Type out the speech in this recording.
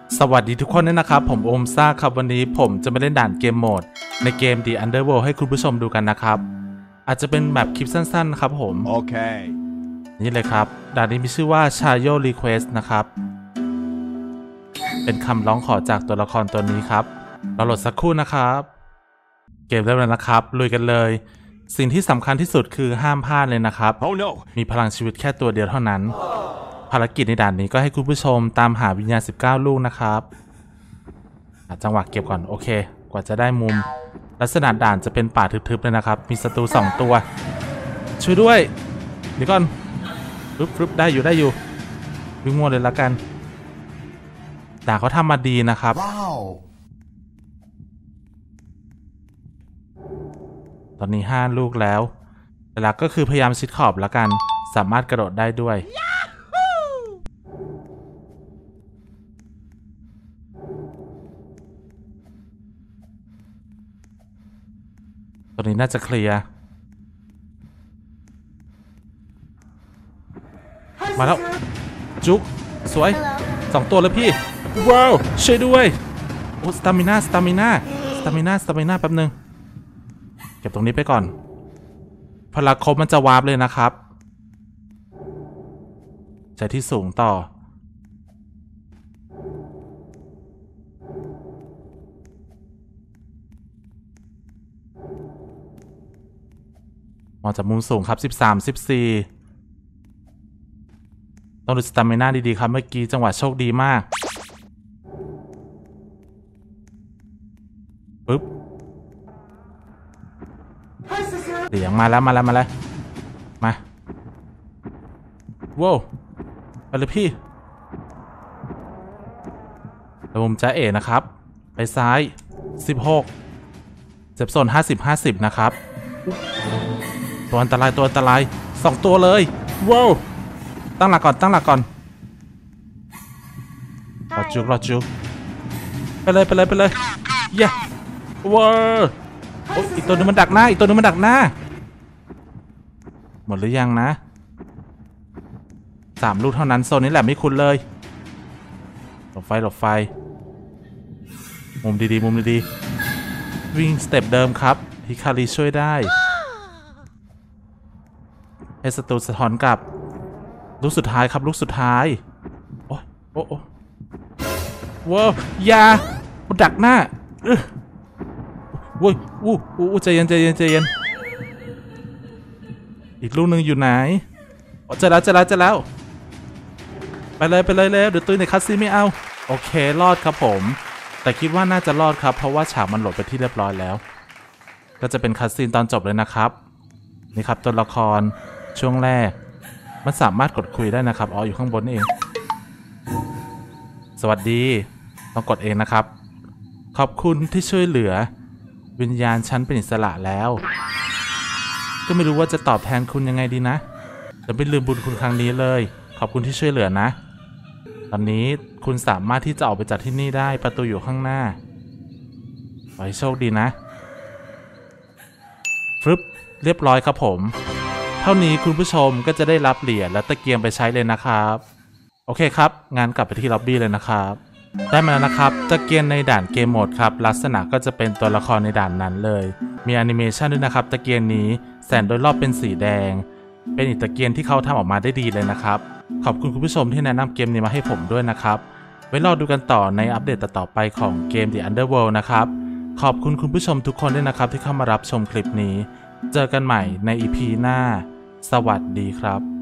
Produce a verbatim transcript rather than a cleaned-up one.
สวัสดีทุกคนด้วยนะครับผมโอมซ่าครับวันนี้ผมจะมาเล่นด่านเกมโหมดในเกม The Underworld ให้คุณผู้ชมดูกันนะครับอาจจะเป็นแบบคลิปสั้นๆครับผมโอเคนี่เลยครับด่านนี้มีชื่อว่า Chayo Request นะครับเป็นคำร้องขอจากตัวละครตัวนี้ครับเราโหลดสักครู่นะครับเกมเริ่มแล้วนะครับลุยกันเลยสิ่งที่สำคัญที่สุดคือห้ามพลาดเลยนะครับ oh, no. มีพลังชีวิตแค่ตัวเดียวเท่านั้นภารกิจในด่านนี้ก็ให้คุณผู้ชมตามหาวิญญาณสิบเก้าลูกนะครับจังหวะเก็บก่อนโอเคกว่าจะได้มุมลักษณะด่านจะเป็นป่าทึบๆเลยนะครับมีศัตรูสองตัวช่วยด้วยเดี๋ยวก่อนฟึบฟึบได้อยู่ได้อยู่วิ่งมั่วเลยละกันด่านเขาทำมาดีนะครับ wow. ตอนนี้ห้าลูกแล้วแต่หลักก็คือพยายามชิดขอบแล้วกันสามารถกระโดดได้ด้วยตัวนี้น่าจะเคลียร์มาแล้วจุ๊กสวยสองตัวเลยพี่ว้าวช่วยด้วยโอ้สตามิน่าสตามิน่าสตามิน่าสตามิน่าแป๊บนึงเก็บตรงนี้ไปก่อนพลังครบมันจะวาร์ปเลยนะครับใจที่สูงต่อมองจากมุมสูงครับสิบสาม สิบสี่ต้องดูสตามิน่าดีๆครับเมื่อกี้จังหวะโชคดีมากปึ๊บเดี๋ยวมาแล้วมาแล้วมาแล้วมาว้าวไปเลยพี่แล้วผมจะเอ๋นะครับไปซ้ายสิบหกเจ็บโซนห้าสิบ ห้าสิบนะครับตัวอันตรายตัวอันตรายสองตัวเลยว้าวตั้งหลักก่อนตั้งหลักก่อนรอจุกรอจุกไปเลยไปเลยไปเลยเย้ว้าวโอ้อีกตัวนึงมันดักหน้าอีกตัวนึงมันดักหน้าหมดหรือยังนะสามลูกเท่านั้นโซนนี้แหละไม่คุ้นเลยหลบไฟหลบไฟมุมดีๆมุมดีๆวิ่งสเต็ปเดิมครับฮิคาริช่วยได้ให้ศัตรูสะท้อนกลับลูกสุดท้ายครับลูกสุดท้ายโอ้โอ้โอ้ว้าวยามันดักหน้าว้ยวู้วู้ใจเย็นใจเย็นใจเย็นอีกลูกหนึ่งอยู่ไหนอ๋อเจอแล้วเจอแล้วเจอแล้วไปเลยไปเลยแล้วเดี๋ยวตุ้ยในคัสซีไม่เอาโอเครอดครับผมแต่คิดว่าน่าจะรอดครับเพราะว่าฉากมันโหลดไปที่เรียบร้อยแล้วก็จะเป็นคัสซีนตอนจบเลยนะครับนี่ครับตัวละครช่วงแรกมันสามารถกดคุยได้นะครับอ๋ออยู่ข้างบนนี่เองสวัสดีต้องกดเองนะครับขอบคุณที่ช่วยเหลือวิญญาณฉันเป็นอิสระแล้วก็ไม่รู้ว่าจะตอบแทนคุณยังไงดีนะแต่ไม่ลืมบุญคุณครั้งนี้เลยขอบคุณที่ช่วยเหลือนะตอนนี้คุณสามารถที่จะออกไปจากที่นี่ได้ประตูอยู่ข้างหน้าขอให้โชคดีนะฟึบเรียบร้อยครับผมเท่านี้คุณผู้ชมก็จะได้รับเหรียญและตะเกียงไปใช้เลยนะครับโอเคครับงานกลับไปที่ล็อบบี้เลยนะครับได้มาแล้วนะครับตะเกียงในด่านเกมโหมดครับลักษณะก็จะเป็นตัวละครในด่านนั้นเลยมีแอนิเมชันด้วยนะครับตะเกียงนี้แสงโดยรอบเป็นสีแดงเป็นอีกตะเกียงที่เขาทำออกมาได้ดีเลยนะครับขอบคุณคุณผู้ชมที่แนะนำเกมนี้มาให้ผมด้วยนะครับไว้รอดูกันต่อในอัปเดตต่อไปของเกม The Underworld นะครับขอบคุณคุณผู้ชมทุกคนด้วยนะครับที่เข้ามารับชมคลิปนี้เจอกันใหม่ใน อี พี หน้าสวัสดีครับ